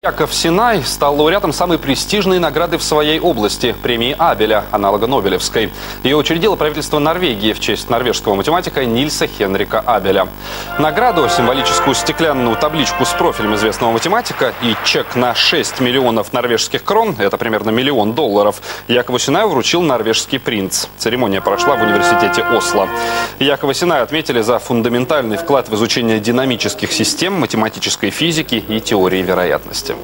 Яков Синай стал лауреатом самой престижной награды в своей области – премии Абеля, аналога Нобелевской. Ее учредило правительство Норвегии в честь норвежского математика Нильса Хенрика Абеля. Награду, символическую стеклянную табличку с профилем известного математика и чек на 6 миллионов норвежских крон – это примерно $1 миллион – Якову Синаю вручил норвежский принц. Церемония прошла в университете Осло. Якова Синая отметили за фундаментальный вклад в изучение динамических систем, математической физики и теории вероятности.